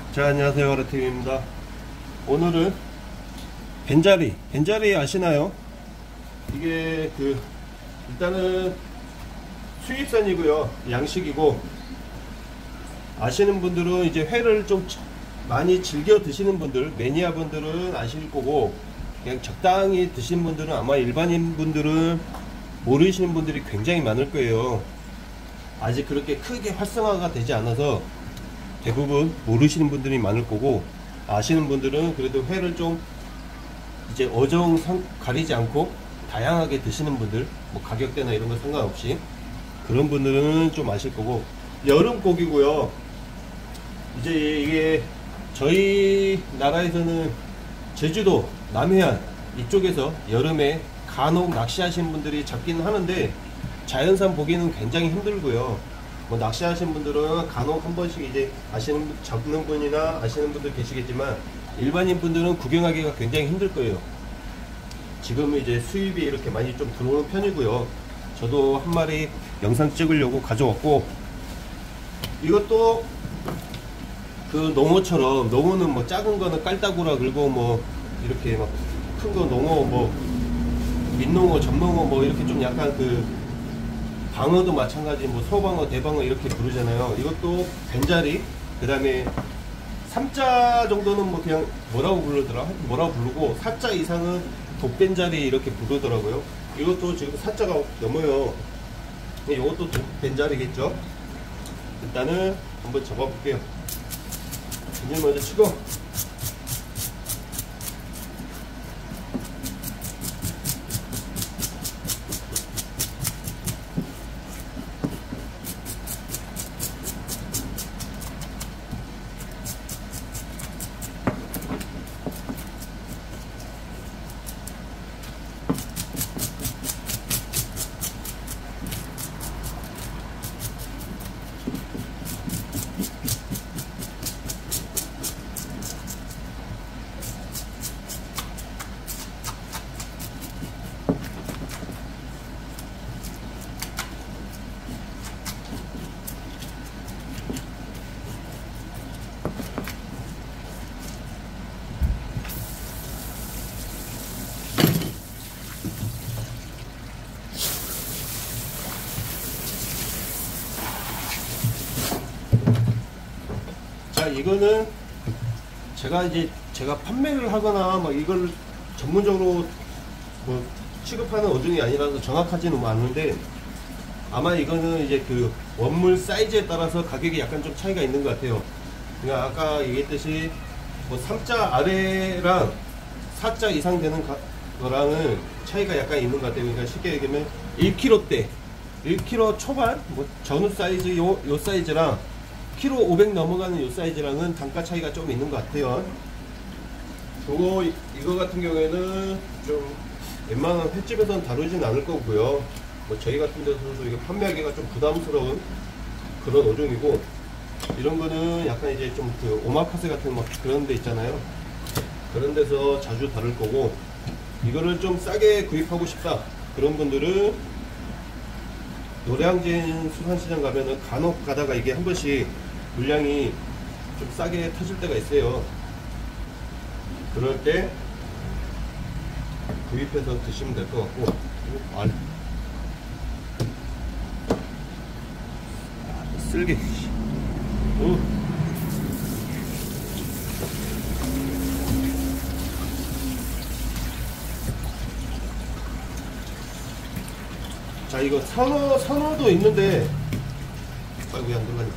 자, 안녕하세요. 아르팀입니다. 오늘은 벤자리 아시나요? 이게 일단은 수입산이고요. 양식이고, 아시는 분들은 이제 회를 좀 많이 즐겨 드시는 분들, 매니아 분들은 아실 거고, 그냥 적당히 드시는 분들은 아마 일반인 분들은 모르시는 분들이 굉장히 많을 거예요. 아직 그렇게 크게 활성화가 되지 않아서 대부분 모르시는 분들이 많을 거고, 아시는 분들은 그래도 회를 좀 이제 어종 가리지 않고 다양하게 드시는 분들, 뭐 가격대나 이런 거 상관없이 그런 분들은 좀 아실 거고, 여름 고기고요. 이제 이게 저희 나라에서는 제주도 남해안 이쪽에서 여름에 간혹 낚시하시는 분들이 잡기는 하는데, 자연산 보기는 굉장히 힘들고요. 뭐 낚시하시는 분들은 간혹 한 번씩 이제 잡는 분이나 아시는 분들 계시겠지만, 일반인 분들은 구경하기가 굉장히 힘들 거예요. 지금 이제 수입이 이렇게 많이 좀 들어오는 편이고요. 저도 한 마리 영상 찍으려고 가져왔고, 이것도 농어처럼, 농어는 뭐 작은 거는 깔따구라 그러고, 뭐 이렇게 막 큰 거 농어, 뭐 민농어, 점농어, 뭐 이렇게 좀 약간 방어도 마찬가지, 뭐 소방어, 대방어 이렇게 부르잖아요. 이것도 벤자리, 그 다음에 3자 정도는 뭐 그냥 뭐라고 부르고, 4자 이상은 독벤자리 이렇게 부르더라고요. 이것도 지금 4자가 넘어요. 이것도 독벤자리겠죠. 일단은 한번 잡아볼게요. 이제 먼저 치고, 이거는 제가 판매를 하거나 뭐 이걸 전문적으로 뭐 취급하는 어종이 아니라서 정확하지는 않은데, 아마 이거는 이제 원물 사이즈에 따라서 가격이 약간 좀 차이가 있는 것 같아요. 그러니까 아까 얘기했듯이 뭐 3자 아래랑 4자 이상 되는 거랑은 차이가 약간 있는 것 같아요. 그러니까 쉽게 얘기하면 1kg대, 1kg 초반, 뭐 전후 사이즈 요 사이즈랑 키로 500 넘어가는 요 사이즈랑은 단가 차이가 좀 있는 것 같아요. 이거 같은 경우에는 좀 웬만한 횟집에서는 다루진 않을 거고요. 뭐 저희 같은 데서도 이거 판매하기가 좀 부담스러운 그런 어종이고, 이런 거는 약간 이제 좀 오마카세 같은 막 그런 데 있잖아요. 그런 데서 자주 다룰 거고, 이거를 좀 싸게 구입하고 싶다 그런 분들은 노량진 수산시장 가면은 간혹 가다가 이게 한 번씩 물량이 좀 싸게 터질 때가 있어요. 그럴 때 구입해서 드시면 될 것 같고, 쓸개. 자, 이거 선어도 있는데, 아이고, 왜 안 들어가냐.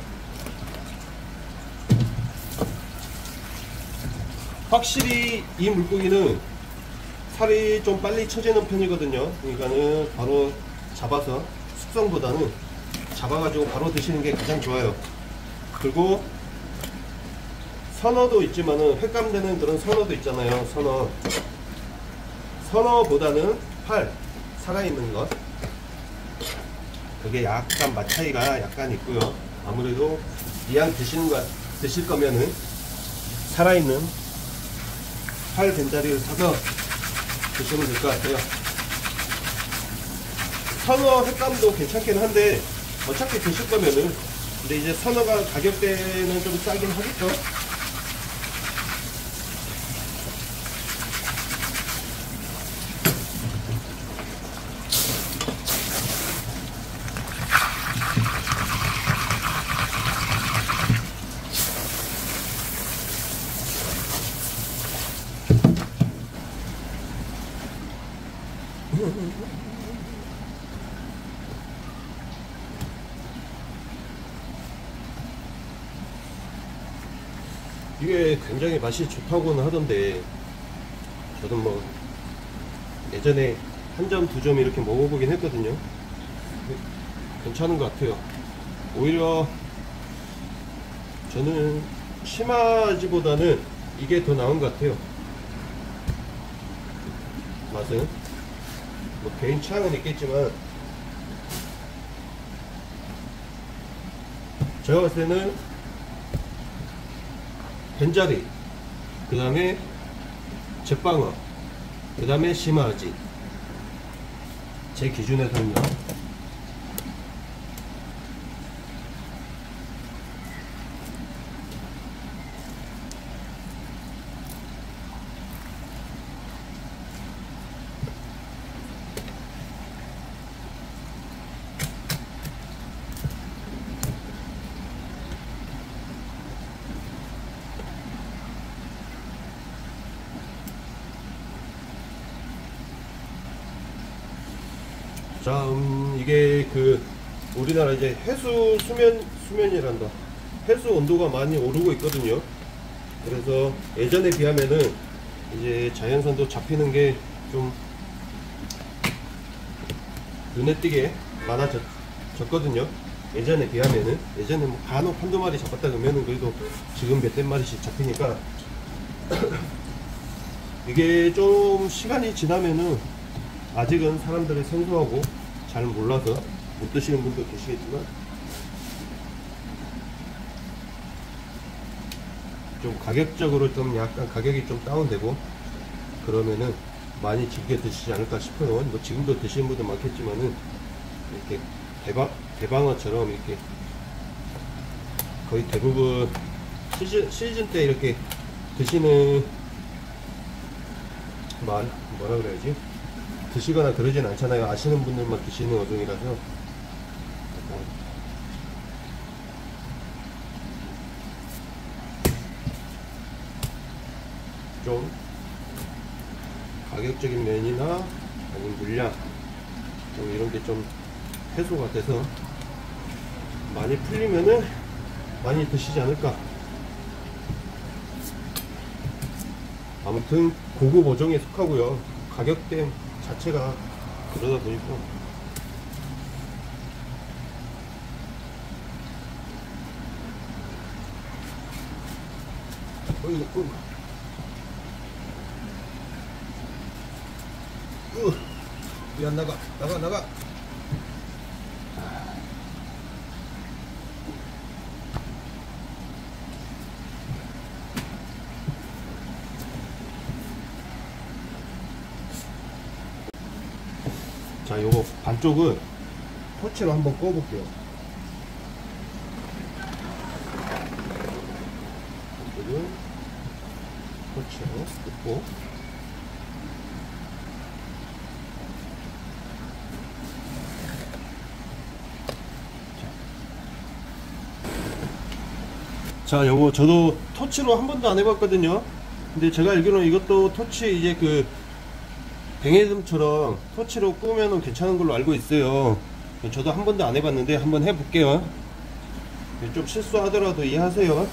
확실히 이 물고기는 살이 좀 빨리 처지는 편이거든요. 그러니까는 바로 잡아서, 숙성보다는 잡아가지고 바로 드시는 게 가장 좋아요. 그리고 선어도 있지만은 횟감되는 그런 선어도 있잖아요. 선어보다는 살아있는 것, 그게 약간 맛 차이가 약간 있고요. 아무래도 이왕 드실 거면은 살아있는 벤자리를 사서 드시면 될 것 같아요. 선어 횟감도 괜찮긴 한데, 어차피 드실 거면은, 근데 이제 선어가 가격대는 좀 싸긴 하겠죠. 이게 굉장히 맛이 좋다고는 하던데, 저도 뭐 예전에 한 점, 두 점 이렇게 먹어보긴 했거든요. 괜찮은 것 같아요. 오히려 저는 심화지보다는 이게 더 나은 것 같아요. 맛은 뭐 개인 취향은 있겠지만, 제가 봤을 때는 벤자리, 그 다음에 제빵어, 그 다음에 심화지, 제 기준에서는요. 자, 이게 우리나라 이제 해수 수면이란다. 해수 온도가 많이 오르고 있거든요. 그래서 예전에 비하면은 이제 자연산도 잡히는 게 좀 눈에 띄게 많아졌거든요. 예전에 비하면은. 예전에 뭐 간혹 한두 마리 잡았다 그러면은 그래도 지금 몇댓 마리씩 잡히니까 이게 좀 시간이 지나면은, 아직은 사람들이 생소하고 잘 몰라서 못 드시는 분도 계시겠지만, 좀 가격적으로 좀 약간 가격이 좀 다운되고 그러면은 많이 즐겨 드시지 않을까 싶어요. 뭐 지금도 드시는 분도 많겠지만은, 이렇게 대방어처럼 이렇게 거의 대부분 시즌 때 이렇게 드시는, 뭐라 그래야지, 드시거나 그러진 않잖아요. 아시는 분들만 드시는 어종이라서. 좀 가격적인 면이나 아니면 물량 좀 이런 게 좀 해소가 돼서 많이 풀리면은 많이 드시지 않을까. 아무튼 고급 어종에 속하고요. 가격대 자체가 그러다 보니까 왜 안 나가? 나가. 자, 요거 반쪽은 토치로 한번 구워볼게요. 반쪽은 토치로 굽고, 자, 요거 저도 토치로 한 번도 안 해봤거든요. 근데 제가 알기로는 이것도 토치, 이제 뱅에듬처럼 토치로 구우면 괜찮은 걸로 알고 있어요. 저도 한 번도 안 해봤는데 한번 해볼게요. 좀 실수하더라도 이해하세요.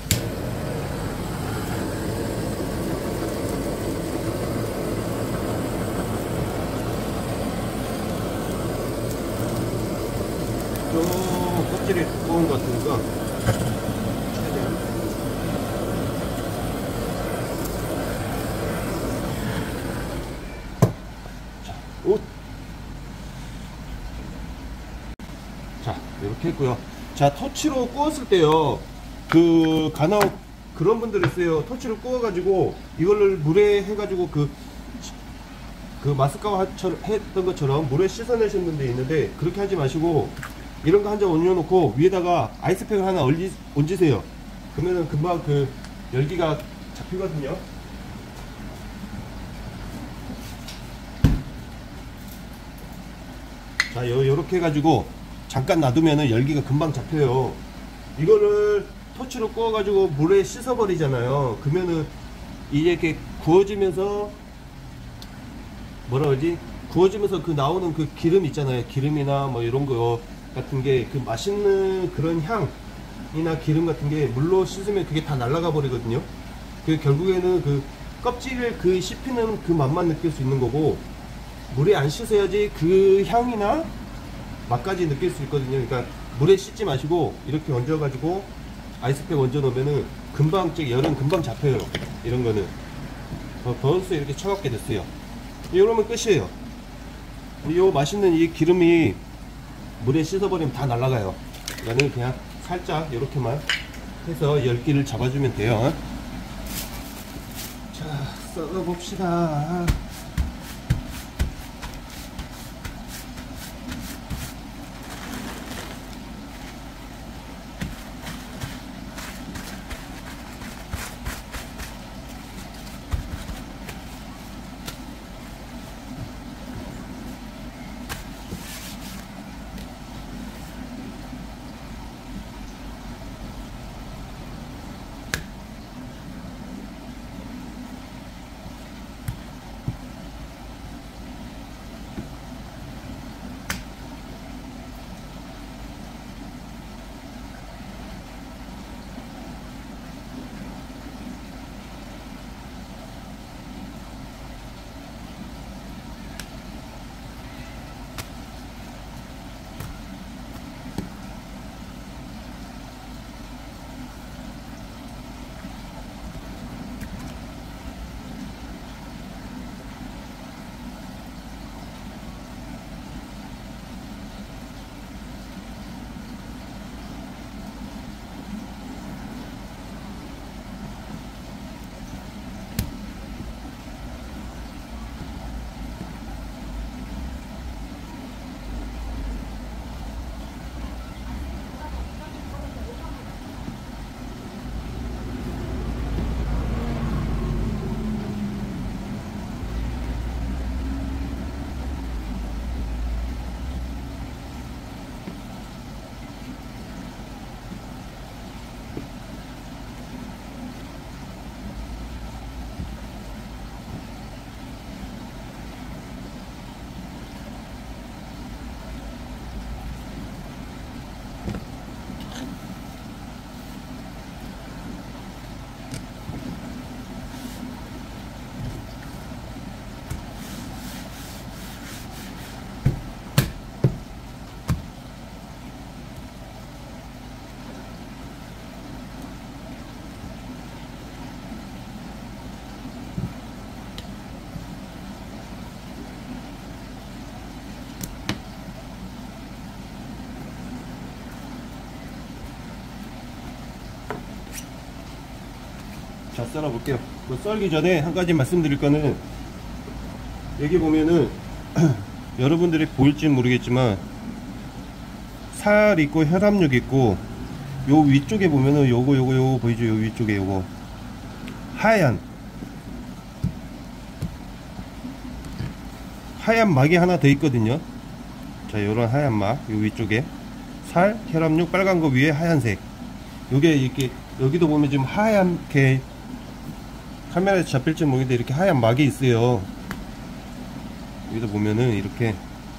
좀 껍질이 두꺼운 것 같으니까 자, 이렇게 했고요. 자, 토치로 구웠을 때요, 간혹 그런 분들 있어요. 토치로 구워가지고 이거를 물에 해가지고 마스카와 했던 것처럼 물에 씻어내시는 분들이 있는데, 그렇게 하지 마시고 이런 거 한 점 올려놓고 위에다가 아이스팩을 하나 얹으세요. 그러면은 금방 열기가 잡히거든요. 자, 요렇게 해가지고 잠깐 놔두면은 열기가 금방 잡혀요. 이거를 토치로 구워가지고 물에 씻어버리잖아요. 그러면은 이게 이렇게 구워지면서 뭐라 그러지? 구워지면서 그 나오는 그 기름 있잖아요. 기름이나 뭐 이런 거 같은 게 그 맛있는 그런 향이나 기름 같은 게 물로 씻으면 그게 다 날아가 버리거든요. 그 결국에는 그 껍질을 그 씹히는 그 맛만 느낄 수 있는 거고, 물에 안 씻어야지 그 향이나 맛까지 느낄 수 있거든요. 그러니까 물에 씻지 마시고 이렇게 얹어 가지고 아이스팩 얹어 놓으면은 금방 열은 금방 잡혀요. 이런 거는 벌써 이렇게 차갑게 됐어요. 이러면 끝이에요. 이 맛있는 이 기름이 물에 씻어버리면 다 날아가요. 이거는 그냥 살짝 이렇게만 해서 열기를 잡아주면 돼요. 자, 썰어봅시다. 자, 썰어 볼게요. 그 썰기 전에 한 가지 말씀드릴 거는, 여기 보면은 여러분들이 보일지 모르겠지만 살 있고 혈압육 있고, 요 위쪽에 보면은 요거 보이죠? 요 위쪽에 요거 하얀 막이 하나 더 있거든요. 자, 요런 하얀 막, 요 위쪽에 살, 혈압육, 빨간 거 위에 하얀색, 요게 이렇게, 여기도 보면 지금 하얀게, 카메라에 잡힐지 모르겠는데 이렇게 하얀 막이 있어요. 여기도 보면은 이렇게,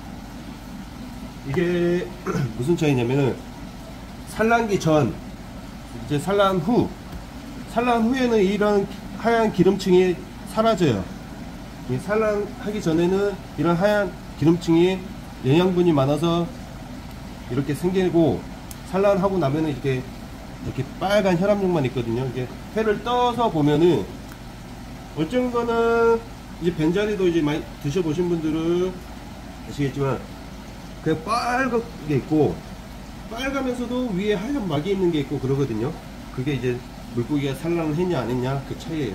이게 무슨 차이냐면은 산란기 전, 이제 산란 후에는 이런 하얀 기름층이 사라져요. 이 산란하기 전에는 이런 하얀 기름층이 영양분이 많아서 이렇게 생기고, 산란하고 나면은 이렇게 빨간 혈압육만 있거든요. 이게 회를 떠서 보면은, 어쩐 거는 이제 벤자리도 이제 많이 드셔보신 분들은 아시겠지만 그냥 빨갛게 있고, 빨가면서도 위에 하얀 막이 있는 게 있고 그러거든요. 그게 이제 물고기가 산란을 했냐 안 했냐 그 차이예요.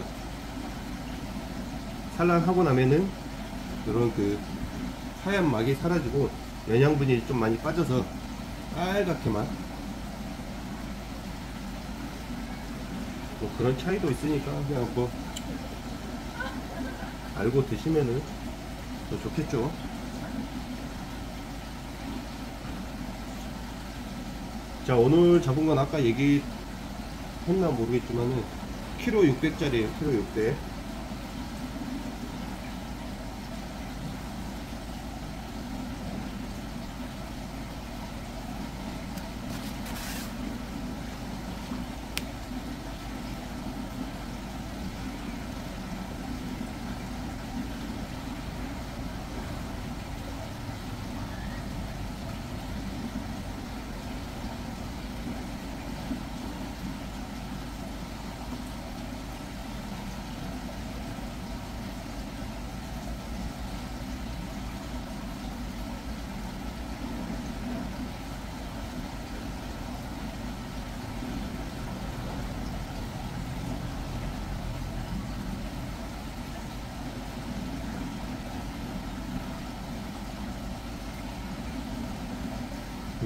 산란하고 나면은 이런 그 하얀 막이 사라지고 영양분이 좀 많이 빠져서 빨갛게만, 뭐 그런 차이도 있으니까 그냥 뭐 알고 드시면은 더 좋겠죠. 자, 오늘 잡은 건 아까 얘기했나 모르겠지만은 키로 600짜리에요. 키로 600.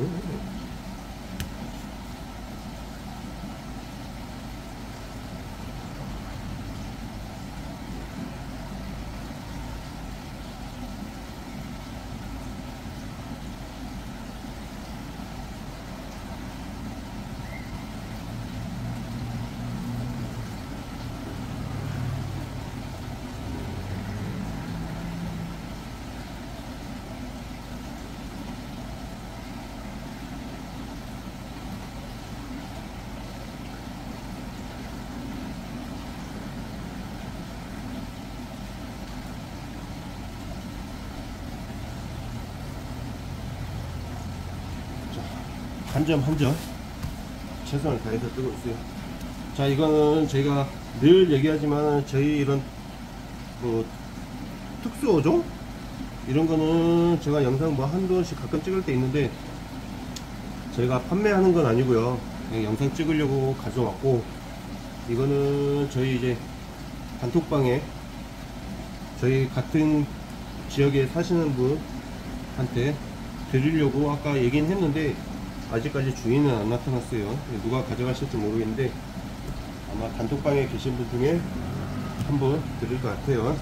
한 점 한 점 최선을 다해서 뜨고 있어요. 자, 이거는 제가 늘 얘기하지만 저희 이런 뭐 특수 어종 이런 거는 제가 영상 뭐 한두 번씩 가끔 찍을 때 있는데 저희가 판매하는 건 아니고요. 그냥 영상 찍으려고 가져왔고, 이거는 저희 이제 단톡방에 저희 같은 지역에 사시는 분한테 드리려고 아까 얘기는 했는데 아직까지 주인은 안 나타났어요. 누가 가져가실지 모르겠는데 아마 단톡방에 계신 분 중에 한 분 드릴 것 같아요.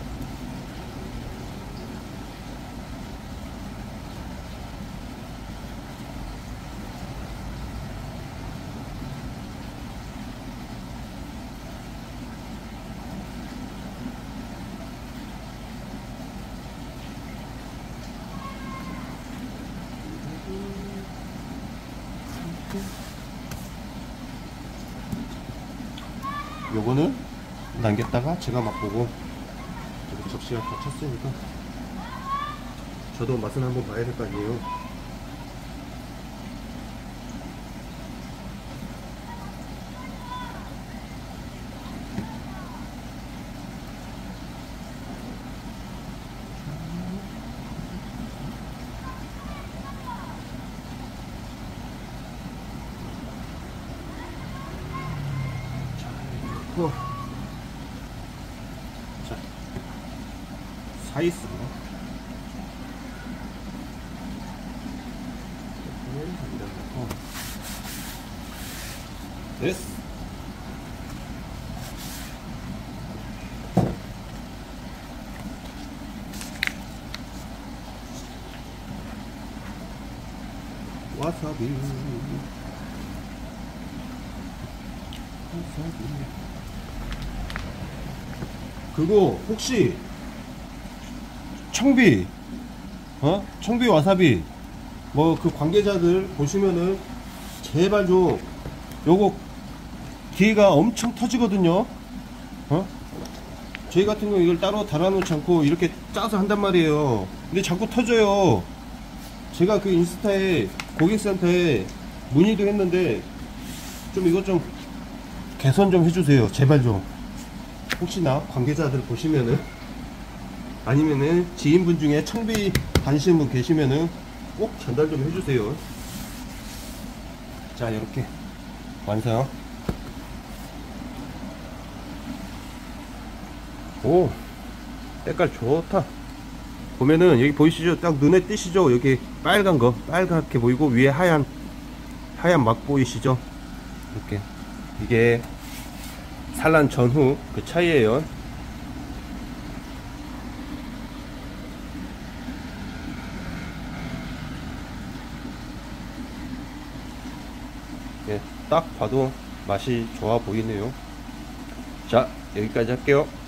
요거는 남겼다가 제가 맛보고 접시가 다 찼으니까 저도 맛은 한번 봐야 될 거 아니에요. 자, 사이스 됐어. 와사비 그거 혹시 청비 청비 와사비 뭐 그 관계자들 보시면은 제발 좀 요거 기회가 엄청 터지거든요. 저희 같은 경우 이걸 따로 달아 놓지 않고 이렇게 짜서 한단 말이에요. 근데 자꾸 터져요. 제가 그 인스타에 고객센터에 문의도 했는데 좀 이것 좀 개선 좀 해주세요. 제발 좀. 혹시나 관계자들 보시면은 아니면은 지인분 중에 청비 다니시는 분 계시면은 꼭 전달 좀 해주세요. 자, 이렇게 완성. 오, 색깔 좋다. 보면은 여기 보이시죠? 딱 눈에 띄시죠? 여기 빨간 거 빨갛게 보이고 위에 하얀 막 보이시죠? 이렇게 이게 산란 전후 그 차이에요. 예, 딱 봐도 맛이 좋아 보이네요. 자, 여기까지 할게요.